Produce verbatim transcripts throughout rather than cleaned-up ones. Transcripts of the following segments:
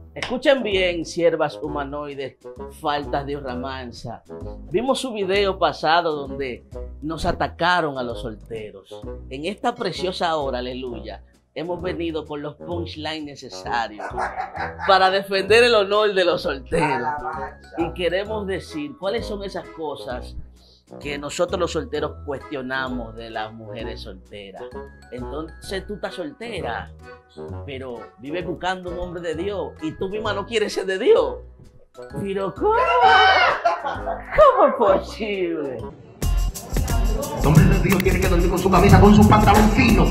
Escuchen bien, siervas humanoides, faltas de ramanza. Vimos su video pasado donde nos atacaron a los solteros. En esta preciosa hora, aleluya, hemos venido con los punchlines necesarios para defender el honor de los solteros. Y queremos decir cuáles son esas cosas que nosotros los solteros cuestionamos de las mujeres solteras. Entonces tú estás soltera, pero vives buscando un hombre de Dios y tú misma no quieres ser de Dios. Pero ¿cómo? ¿Cómo es posible? El hombre de Dios tiene que dormir con su camisa, con su pantalón fino.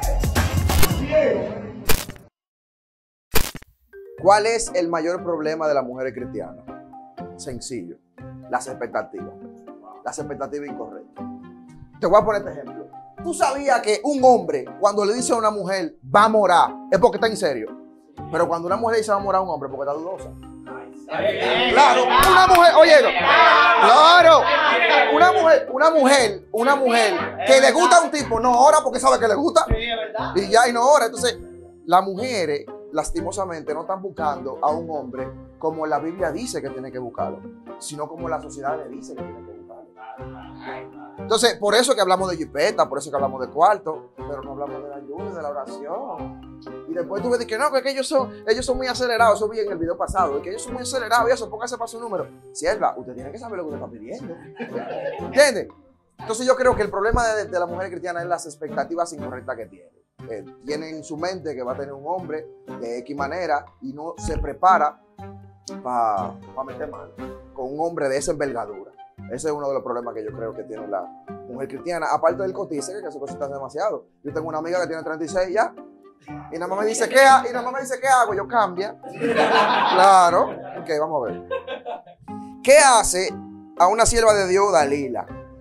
¿Cuál es el mayor problema de las mujeres cristianas? Sencillo, las expectativas. Las expectativas incorrectas. Te voy a poner este ejemplo. ¿Tú sabías que un hombre, cuando le dice a una mujer, va a morar, es porque está en serio? Pero cuando una mujer le dice va a morar a un hombre, porque está dudosa. Claro, una mujer, oye, claro, una mujer, una mujer, una mujer que le gusta a un tipo, no ora porque sabe que le gusta. Y ya, y no ora. Entonces, las mujeres, lastimosamente, no están buscando a un hombre como la Biblia dice que tiene que buscarlo, sino como la sociedad le dice que tiene que buscarlo. Entonces, por eso que hablamos de jipeta, por eso que hablamos de cuarto, pero no hablamos de la ayuda, de la oración. Y después tú ves que no, que ellos son, ellos son muy acelerados. Eso vi en el video pasado, que ellos son muy acelerados y eso, póngase para su número. Sierva, usted tiene que saber lo que usted está pidiendo. ¿Entiende? Entonces yo creo que el problema de, de la mujer cristiana es las expectativas incorrectas que tiene. Eh, tiene en su mente que va a tener un hombre de X manera y no se prepara para pa meter mano con un hombre de esa envergadura. Ese es uno de los problemas que yo creo que tiene la mujer cristiana. Aparte del cotice, que se cosita demasiado. Yo tengo una amiga que tiene treinta y seis ya. Y nada más me dice, ¿qué, ha y nada más me dice, ¿qué hago? Yo cambia. Claro. Ok, vamos a ver. ¿Qué hace a una sierva de Dios Dalila?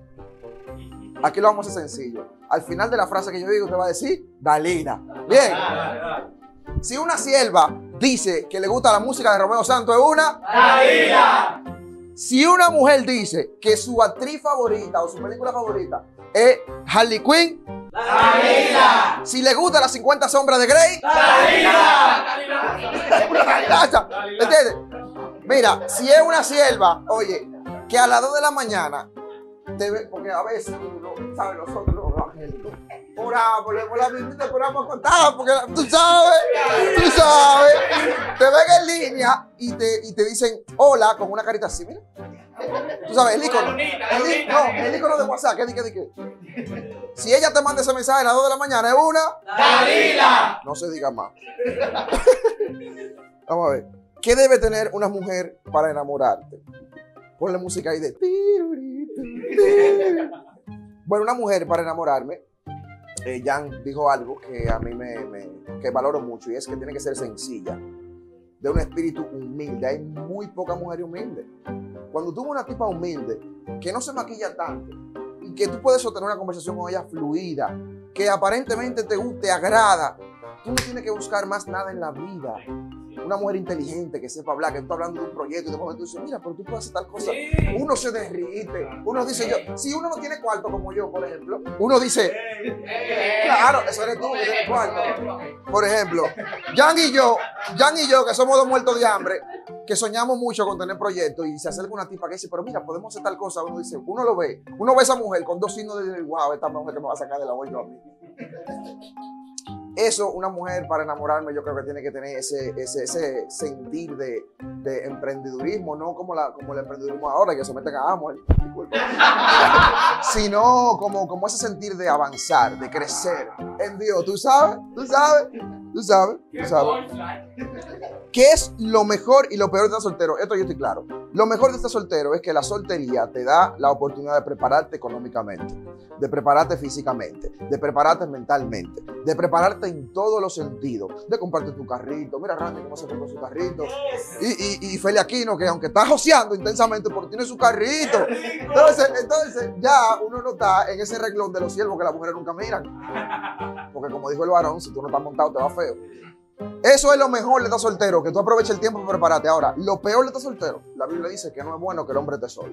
Aquí lo vamos a hacer sencillo. Al final de la frase que yo digo, usted va a decir, Dalila. Bien. Si una sierva dice que le gusta la música de Romeo Santos, es una Dalila. Si una mujer dice que su actriz favorita o su película favorita es Harley Quinn, Dalila. Si le gusta las cincuenta sombras de Grey, Dalila. ¿Entiendes? Mira, si es una sierva, oye, que a las dos de la mañana te ve, porque a veces uno sabe, nosotros los evangélicos oramos, leemos la Biblia, te ponemos a contar, porque tú sabes, tú sabes, te ven en línea y te, y te dicen hola con una carita así, mira. Tú sabes, el icono, el, no, el icono de WhatsApp, ¿qué di, qué di, qué? Si ella te manda ese mensaje a las dos de la mañana, es una Dalila. No se diga más. Vamos a ver, ¿qué debe tener una mujer para enamorarte? Ponle música ahí de... Bueno, una mujer para enamorarme, eh, Jan dijo algo que a mí me, me que valoro mucho, y es que tiene que ser sencilla, de un espíritu humilde. Hay muy pocas mujeres humildes. Cuando tú ves una tipa humilde, que no se maquilla tanto, y que tú puedes sostener una conversación con ella fluida, que aparentemente te gusta, te agrada, tú no tienes que buscar más nada en la vida. Una mujer inteligente que sepa hablar, que tú estás hablando de un proyecto y de momento dices, mira, pero tú puedes hacer tal cosa. Sí. Uno se derrite. Uno dice, yo, si uno no tiene cuarto como yo, por ejemplo, uno dice, claro, eso eres tú que tienes cuarto. Por ejemplo, Jan y yo, Jan y yo, que somos dos muertos de hambre, que soñamos mucho con tener proyectos, y se acerca una tipa que dice, pero mira, podemos hacer tal cosa. Uno dice, uno lo ve, uno ve a esa mujer con dos signos de, wow, esta mujer que me va a sacar de la olla a mí. Eso, una mujer para enamorarme, yo creo que tiene que tener ese, ese, ese sentir de, de emprendedurismo, no como, la, como el emprendedurismo ahora, que se meten a amo, sino como, como ese sentir de avanzar, de crecer en Dios. ¿Tú sabes? ¿Tú sabes? ¿Tú sabes? ¿Tú sabes? ¿Qué es lo mejor y lo peor de estar soltero? Esto yo estoy claro. Lo mejor de estar soltero es que la soltería te da la oportunidad de prepararte económicamente, de prepararte físicamente, de prepararte mentalmente, de prepararte en todos los sentidos, de comprarte tu carrito. Mira, Randy, cómo se compró su carrito. Y, y, y Feli Aquino, que aunque está joseando intensamente, porque tiene su carrito. Entonces, entonces, ya uno no está en ese renglón de los siervos que las mujeres nunca miran. Porque como dijo el varón, si tú no estás montado, te va feo. Eso es lo mejor de estar soltero, que tú aproveches el tiempo para prepararte. Ahora, lo peor de estar soltero, la Biblia dice que no es bueno que el hombre esté solo.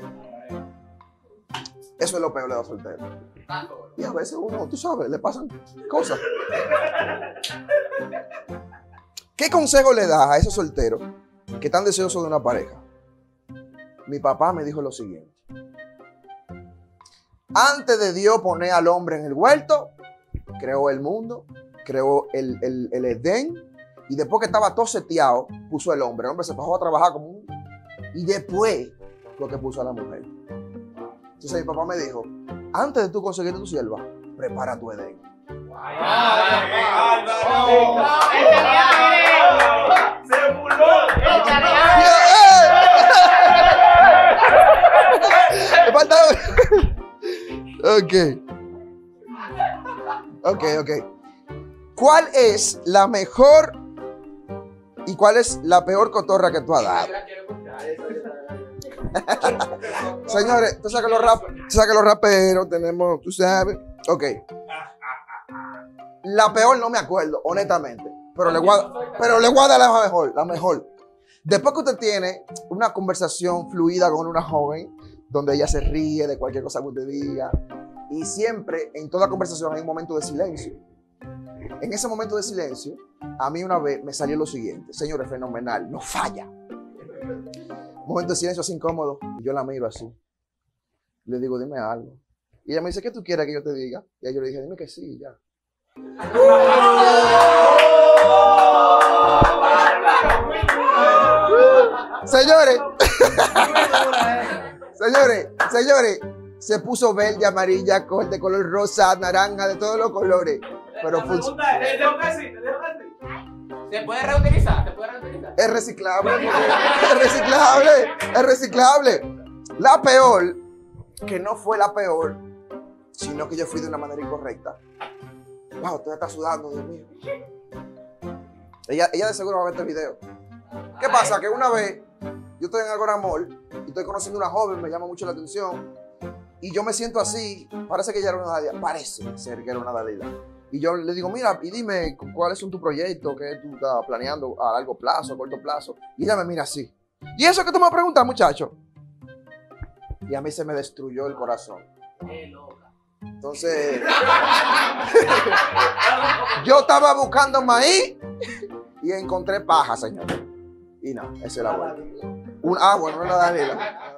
Eso es lo peor de estar soltero. Y a veces uno, tú sabes, le pasan cosas. ¿Qué consejo le das a esos solteros que están deseosos de una pareja? Mi papá me dijo lo siguiente. Antes de Dios poner al hombre en el huerto, creó el mundo, creó el, el, el Edén, y después que estaba todo seteado, puso el hombre. El hombre se bajó a trabajar como un... Y después, lo que puso a la mujer. Entonces mi papá me dijo, antes de tú conseguir tu sierva, prepara tu Edén. Se burló. Ok. Ok, ok. ¿Cuál es la mejor y cuál es la peor cotorra que tú has dado? Señores, tú sabes que los, rap, tú sabes que los raperos tenemos, tú sabes. Ok. La peor no me acuerdo, honestamente. Pero le voy a, pero le voy a dar la mejor, la mejor. Después que usted tiene una conversación fluida con una joven, donde ella se ríe de cualquier cosa que usted diga, y siempre en toda conversación hay un momento de silencio. En ese momento de silencio, a mí una vez me salió lo siguiente. Señores, fenomenal, no falla. Un momento de silencio así incómodo, y yo la miro así. Le digo, dime algo. Y ella me dice, ¿qué tú quieres que yo te diga? Y yo le dije, dime que sí, ya. Señores, señores, señores, se puso verde, amarilla, de color rosa, naranja, de todos los colores. Pero La pregunta es, ¿te dejo que sí? ¿Te dejo que sí? ¿Se puede reutilizar? ¿Se puede reutilizar? es reciclable, es reciclable, es reciclable. La peor, que no fue la peor, sino que yo fui de una manera incorrecta. Wow, usted está sudando, Dios mío. Ella, ella de seguro va a ver este video. ¿Qué pasa? Que una vez yo estoy en Agora Mall y estoy conociendo a una joven, me llama mucho la atención. Y yo me siento así, parece que ella era una Dalila, parece ser que era una Dalila. Y yo le digo, mira, y dime cuáles son tus proyectos, qué tú estás planeando a largo plazo, a corto plazo. Y ella me mira así. ¿Y eso que tú me preguntas, muchacho? Y a mí se me destruyó el corazón. Entonces, yo estaba buscando maíz y encontré paja, señor. Y no, esa es la vuelta. Un, ah, bueno, no era Daniela.